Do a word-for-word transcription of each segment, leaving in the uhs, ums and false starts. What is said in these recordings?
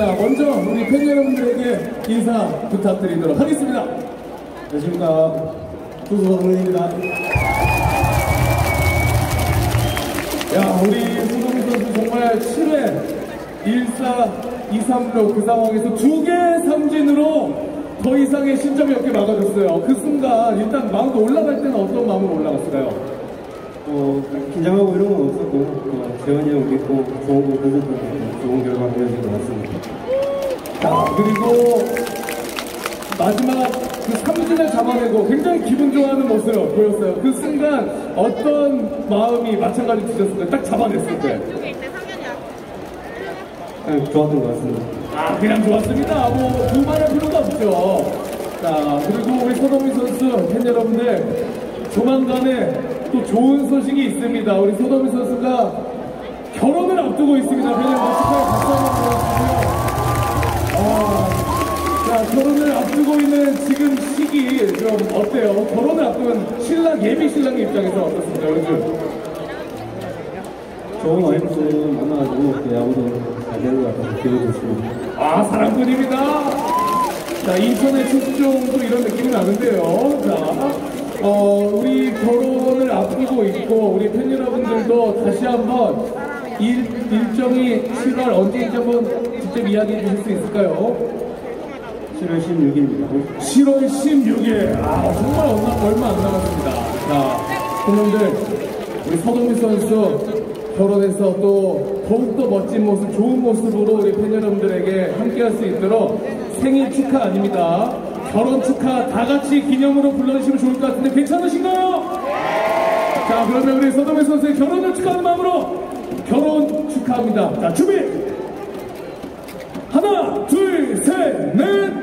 알겠습니다. 먼저 우리 팬 여러분들에게 인사 부탁드리도록 하겠습니다. 안녕하십니까. 소소동입니다. 야, 우리 소동민 선수 정말 칠 회 일 사 이 삼로 그 상황에서 두 개 삼진으로 더 이상의 신점이 없게 막아줬어요. 그 순간 일단 마운드 올라갈 때는 어떤 마음으로 올라갔을까요? 어, 긴장하고 이런 건 없었고, 어, 재현이 형 믿고 좋은 거 던졌던 게 좋은 결과 보여진 것 같습니다. 자, 그리고 마지막 그 삼진을 잡아내고 굉장히 기분 좋아하는 모습을 보였어요. 그 순간 어떤 마음이 마찬가지 드셨을까요? 딱 잡아냈을 때. 그냥 좋았던 것 같습니다. 아, 그냥 좋았습니다. 뭐 두말할 필요가 없죠. 자, 그리고 우리 소동민 선수 팬 여러분들, 조만간에 또 좋은 소식이 있습니다. 우리 소동민 선수가 결혼을 앞두고 있습니다. 팬 여러분 축하해 박수 한번 보내주세요. 아, 자, 결혼을 앞두고 있는 지금 시기 좀 어때요? 결혼을 앞둔 신랑, 예비 신랑의 입장에서 어떻습니까, 요즘? 좋은 와이프 만나가지고 야구도 잘 되는 것 같아서 기분이 좋습니다. 아, 사랑꾼입니다. 자, 인천의 출중도 이런 느낌이 나는데요. 자, 어, 우리 결혼을 앞두고 있고 우리 팬 여러분들도 다시 한번 일, 일정이 칠월 언제인지 한번 직접 이야기해 주실 수 있을까요? 칠월 십육일입니다. 칠월 십육일. 아, 정말 얼마, 얼마 안 남았습니다. 자, 팬분들, 우리 서동민 선수 결혼해서 또 더욱더 멋진 모습, 좋은 모습으로 우리 팬 여러분들에게 함께 할 수 있도록 생일 축하 아닙니다. 결혼 축하 다 같이 기념으로 불러주시면 좋을 것 같은데 괜찮으신가요? 자, 그러면 우리 서동민 선수의 결혼을 축하하는 마음으로 결혼 축하합니다. 자, 준비! 하나, 둘, 셋, 넷!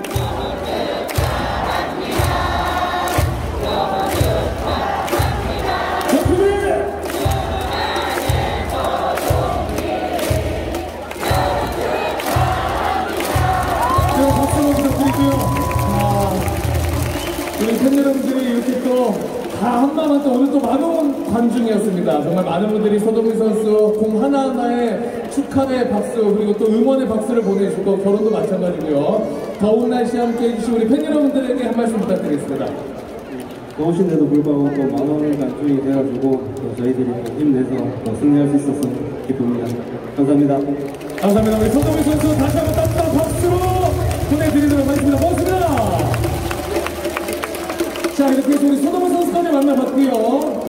우리 팬 여러분들이 이렇게 또 다 한마음 또 오늘 또 많은 관중이었습니다. 정말 많은 분들이 서동민 선수 공 하나하나에 축하의 박수 그리고 또 응원의 박수를 보내주고 결혼도 마찬가지고요. 더운 날씨 함께 해주신 우리 팬 여러분들에게 한 말씀 부탁드리겠습니다. 더우신데도 불구하고 또 만원 관중이 돼가지고 또 저희들이 힘내서 또 승리할 수 있어서 기쁩니다. 감사합니다. 감사합니다. 우리 서동민 선수 다시 한번 따뜻한 박수로 보내드리도록 하겠습니다. 고맙습니다. 자, 이렇게 해서 우리 서동민 선수까지 만나봤고요.